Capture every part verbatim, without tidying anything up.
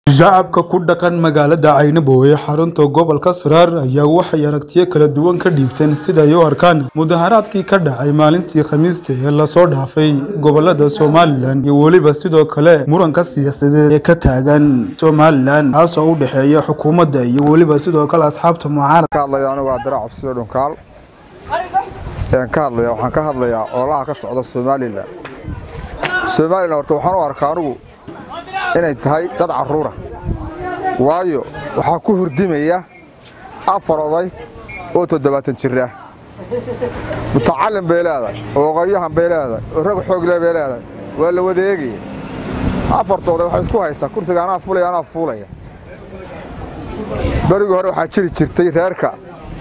shacabka ku dhaqan magaalada Caynabo ee xarunta gobolka Saraar ayaa waxay aragtiyo kala duwan ka dhiibteen sida ay u arkaan mudaharaadkii ka dhacay maalintii Khamiista ee la soo dhaafay gobolada Somaliland iyo waliba sidoo kale muranka siyaasadeed ee ka taagan Somaliland taasoo u dhaxeeya xukuumadda iyo waliba sidoo kale asxaabta mucaaradka. hadlayaan waa dirac cabsiyo dhunkaal een ka hadlaya waxaan ka hadlayaa oolaha ka socda Somaliland Somaliland horta waxaan u arkaa anigu inay tahay dad caruura waayo waxa ku hurdimaya afar oday oo toddobaatan jir ah mutacallim beelaada oo qayahan beelaada oo rag xoog leh beelaada waa la wadeegay afartooda waxa isku haysta kursiga ana fuulay ana fuulay bariga hore waxa jiri jirtay reerka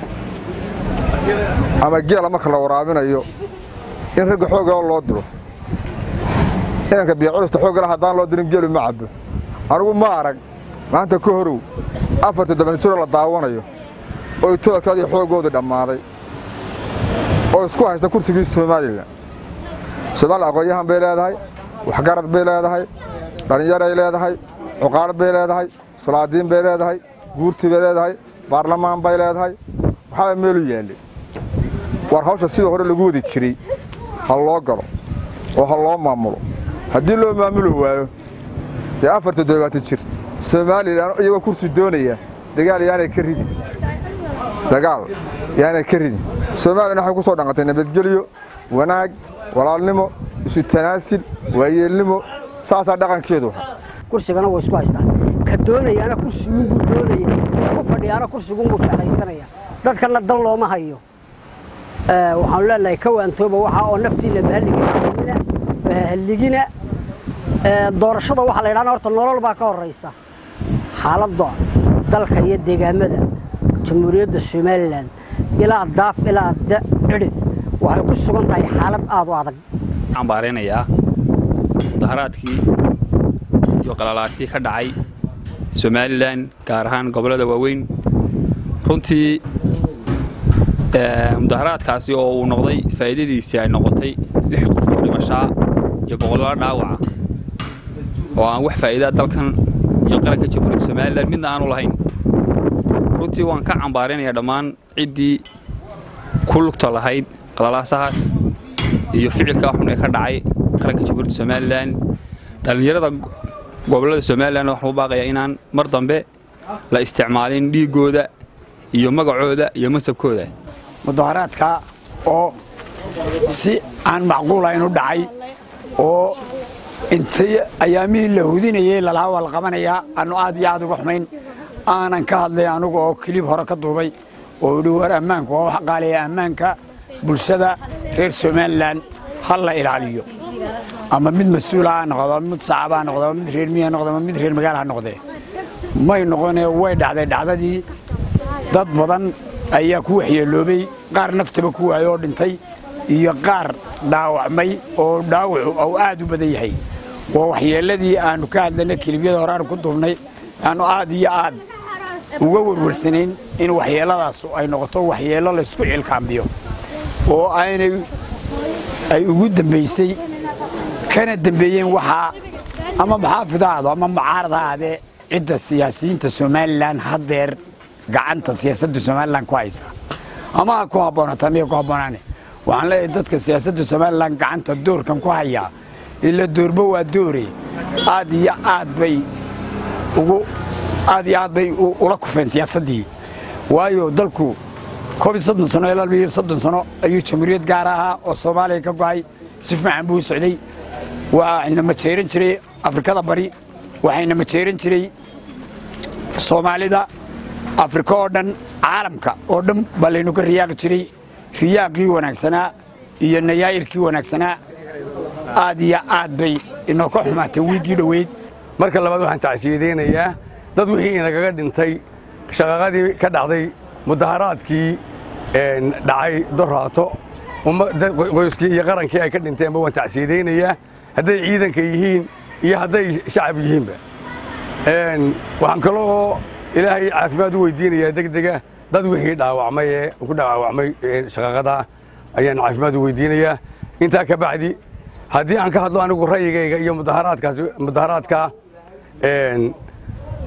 ama geela marka la waraabinayo in rag xoog loo diro inka biicurista xoog leh hadaan loo dirin geelu ma cabo anigu ma arag maanta ku horow afarta toban jir la daawanayo oo toolkaadi xoogooda dhamaaday oo isku haysta kursiga Somaliland Soomaaliya aqoonyahan bay leedahay wax garad bay leedahay dhalinyaro ay leedahay uqaal bay leedahay salaadiin bay leedahay guurti bay leedahay baarlamaan bay leedahay waxa meel u yaalay war hawsha sidoo hore lagu wadi jiray hal loo galo oo hal loo maamulo haddii loo maamulo waayo ee afarta todobaatan jir Somaliland iyaga kursi doonaya dagaal yaanay ka ridin dagaal yaanay ka ridin Somaliland waxa ku soo dhaqantay nabadgelyo wanaag walaalnimo isu tanaasul waayeelnimo saasa dhaqankeedu kursigana way isku haystaan ka doonayana kursigu buu doonaya ku fadhiyana kursigu buu jeclaysanaya dadkana dal looma hayo ee waxaan leenahay ka waantooba waxa oo naftiina bahalligina bahalligina ee doorashada waxa la yiraahdaa horta nolol baa ka horeysa xaaladda dalka iyo deegaamada jamhuuriyadda Somaliland ilaa daaf ilaa cidif waxay ku sugan tahay xaalad aad u adag aan baareynaya mudaharaadkii iyo qalalaasii ka dhacay Somaliland gaar ahaan gobolada waaweyn runtii ee mudaharaadkaasi oo uu noqday faa'iidadiisii ay noqotay lix qof oo dhimasho iyo boqolaal dhaawac oo aan wax faa'iido dalkan iyo qaranka jamhuuriyadda Somaliland midna aanu lahayn runtii waan ka cambaareynayaa dhammaan ciidii ku lugta lahayd qalalaasahaas iyo ficilka xun ee ka dhacay qaranka jamhuuriyadda Somaliland dhalinyarada gobolada Somaliland waxaan u baaqayaa inaan mar dambe la isticmaalin dhiigooda iyo magacooda iyo masabkooda mudaharaadka oo si aan macquul ahayn u dhacay oo intii ayaamihii la hudinayay la lahaa wal qabanaya aanu aad iyo aad uga xumayn aanan ka hadlay anigu oo kilib hore ka duubay oo dhawr ammaanku oo wax qaaliya ammaanka bulshada reer Somaliland hal la ilaaliyo ama mid mas'uul ah noqdo mid saacad ah noqdo mid reer miya noqdo mid reer magaal ah noqdo may noqonay way dhacday dhacdadii dad badan ayaa ku waxyeeloobay qaar naftaba ku waayay oo dhintay iyo qaar dhaawacmay oo dhaawac oo aad u badan yahay oo waxyeeladii aanu ka hadlanay kilibiyada hore aan ku duubnay aanu aad iyo aad uga warwarsanayn in waxyeeladaas ay noqoto waxyeelo la isku cilkaambiyo oo aynay ay ugu dambeysay kana dambeeyeen waxa ama maxaafidaado ama mucaaradaade cidda siyaasiyiinta Somaliland hadeer gacanta siyaasadda Somaliland ku haysa ama ku haboonata miya ku haboonaane waxaan leeyahay dadka siyaasadda Somaliland gacanta doorkan ku haya ila doorba waa doori aad iyo aad bay ugu aad iyo aad bay ula kufeen siyaasadii waayo dalku koob iyo soddon sano ilaa laba iyo soddon sano ayuu jamhuuriyad gaar ah oo Soomaaliya ka go'ay si fiican buu socday waa inna ma jeerin jiray Afrikada bari waxayna ma jeerin jiray Soomaalida Afrika oo dhan caalamka oo dhan balaynu ka riyaaq jiray riyaaqii wanaagsanaa iyo nayaayirkii wanaagsanaa aad iyo aad bay inoo ka xumaatay wiigii dhaweyd marka labaad waxaan tacsiideynayaa dad wixii inaga dhintay shaqaqadii ka dhacday mudaharaadkii een dhacay doraato qoyskii iyo qarankii ay ka dhinteen baan tacsiideynayaa haday ciidanka yihiin iyo haday shacab yihiinba een waxaan kaloo ilaahay caafimaad u weydiinayaa degdega dad wixii dhaawacmay ee ku dhaawacmay shaqaqada ayaan caafimaad u weydiinayaa inta ka bacdi haddii aan ka hadlo anigu ra'yigayga iyo mudaharaadkaas mudaharaadka een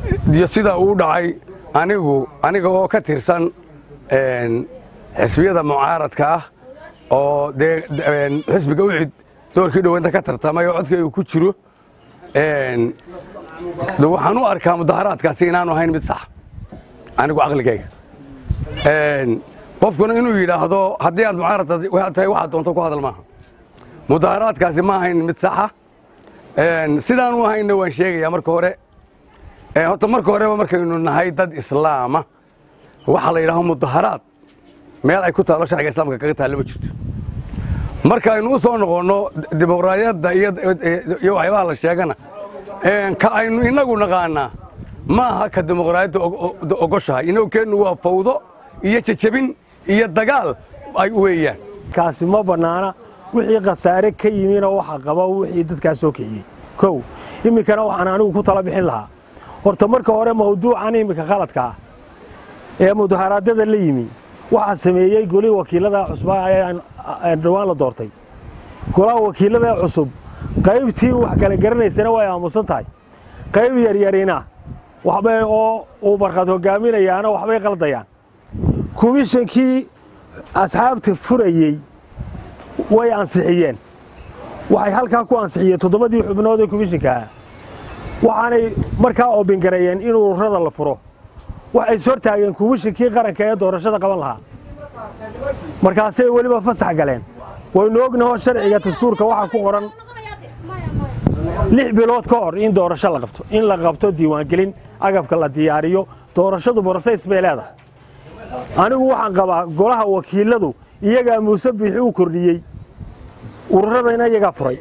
iyo sida uu dhacay anigu aniga oo ka tirsan een xisbiyada mucaaradka ah oo de xisbiga u cid doorkii dhaweynta ka tartamay oo codkay ku jiro een waxaan u arkaa mudaharaadkaasi inaanu ahayn mid sax anigu aqligayga een qofkuna inuu yiraahdo haddii aad mucaarad tahay waxa doonto ku hadal maaha mudaharaadkaasi ma ahayn mid sax ah een sidaan u ahayna waan sheegayaa marka hore ee horta marka hore markaynu nahay dad islaama waxa la yiraahdo mudaharaad meel ay ku taalo sharciga islaamka kaga taalo ma jirto marka aynu u soo noqono dimuqraadiyadda iyo iyo waxyaabaha la sheegana een ka aynu inagu naqaana ma aha ka dimuqraadiyadda ogoshahay inuu keenu waa fawdo iyo jajabin iyo dagaal ay weeyaan kaasi ma banaana wixii qasaare ka yimina waxa qaba wixii dadka soo kiciyay kow imikana waxaan anigu ku tala bixin lahaa horta marka hore mawduucan imika khaladka ah ee mudaharaadada la yimi waxa sameeyay golii wakiilada cusub ee dhawaan la doortay golaha wakiilada cusub qaybtii wax kala garanaysana way aamusan tahay qayb yar yarina waxba oo uu barqad hogaaminayaana waxbay qaldayaan komishankii asxaabta furayay way ansixiyeen waxay halkaa ku ansixiyeen toddobadii xubnood ee komishanka waxaanay markaa oobin gareeyeen in ururada la furo waxay soo taageen komishankii qaranka ee doorashada qaban lahaa markaasay weliba fasax galeen waynu ognahay sharciga dastuurka waxa ku qoran lix bilood ka hor in doorasho la qabto in la qabto diiwaan gelin agabka la diyaariyo doorashadu process bay leedahay anigu waxaan qabaa golaha wakiiladu iyaga Muuse Biixi u kordhiyay ururadana iyaga furay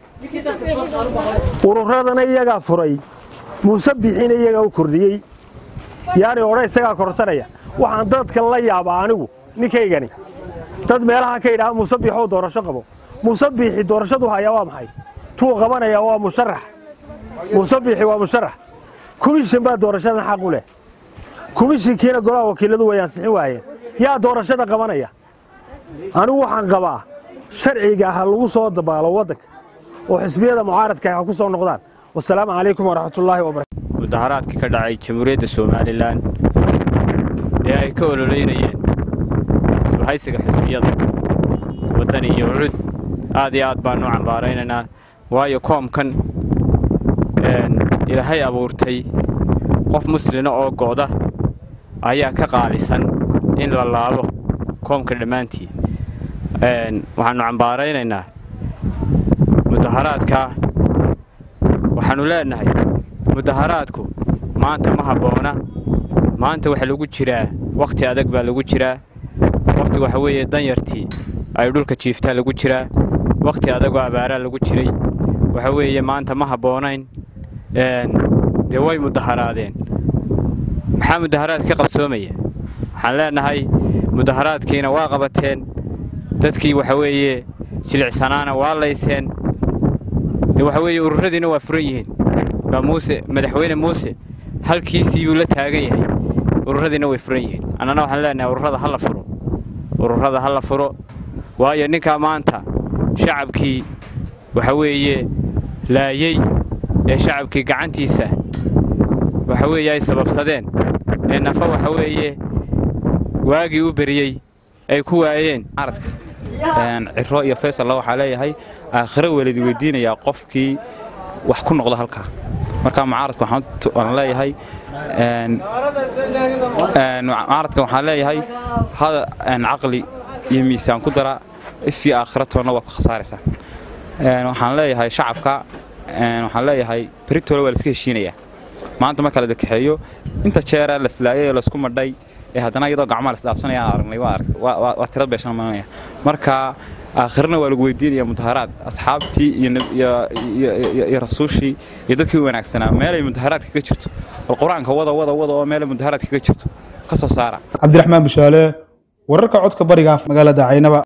ururadana iyaga furay Muuse Biixina iyaga u kordhiyay yaani oray isaga korsanaya waxaan dadka la yaabaa anigu ninkaygani dad meelaha ka yiraahdo Muuse Biixi oo doorasho qabo Muuse Biixi doorashadu haya waa maxay tuu qabanaya waa musharax Muuse Biixi waa musharax komishan baa doorashada xaq u leh komishankiina golaha wakiiladu way ansixin waayeen yaa doorashada qabanaya anigu waxaan qabaa sharciga ah lagu soo dabaalo wadanka oo xisbiyada mucaaradka ah ku soo noqdaan wassalaamu calaykum waraxmatullaahi wabarakaatuh mudaharaadkii ka dhacay jamhuuriyadda Soomaaliland ee ay ka ololeynayeen isbahaysiga xisbiyada wadan iyo cud aad iyo aad baan u cambaaraynaa waayo koomkan een ilaahay abuurtay qof muslina oo gooda ayaa ka qaalisan in la laabo koomka dhamaantii een waxaanu cambaaraynaa mudaharaadka waxaanu leenahay mudaharaadku maanta ma haboona maanta waxa lagu jiraa waqti adag baa lagu jiraa waqti waxa weeye danyartii ay dhulka jiiftaa lagu jiraa waqti adag oo abaara lagu jiray waxa weeye maanta ma haboonayn een de way mudaharaadeen maxaa mudaharaad ka qabsoomaya waxaan leenahay mudaharaadkiina waa qabateen dadkii waxa weeye jilicsanaana waa layseen de waxa weeye ururadiina waa furan yihiin ba Muuse madaxweyne Muuse halkiisii uu la taagan yahay ururadiina way furan yihiin anana waxaan leenahay ururada hal la furo ururada hal la furo waayo ninka maanta shacabkii waxa weeye laayay ee shacabkii gacantiisa waxa weeye ay sababsadeen ee nafa waxa weeye waagi u beriyay ay ku waayeen aradka een ciro iyo Faysal waxa leeyahay aakhiro waalid weydiinaya qofkii wax ku noqdo halka marka mucaaradku waxaan leeyahay een een mucaaradku waxaan leeyahay hada aan aqli iyo miisaan ku dara في آخرتنا وخسارة een waxaan leeyahay shacabka een waxaan leeyahay Pretoria waa iska heshiinaya maanta ma kala dadkaxeeyo inta jeer la islaayay la isku madhay ee hadana iyadoo gacmaha la isdhaafsanayaan aragnay waa waa waa tirad beeshan maanaya marka aakhirna waa lagu weydiinaya mudaharaad asxaabtii iyo iyo rasuushii iyo dadkii wanaagsanaa meel ay mudaharaadka ka jirto quraanka wada wada wada oo meel mudaharaadka ka jirto ka soo saara Cabdiraxmaan Bishaale wararka codka bariga magaalada Caynaba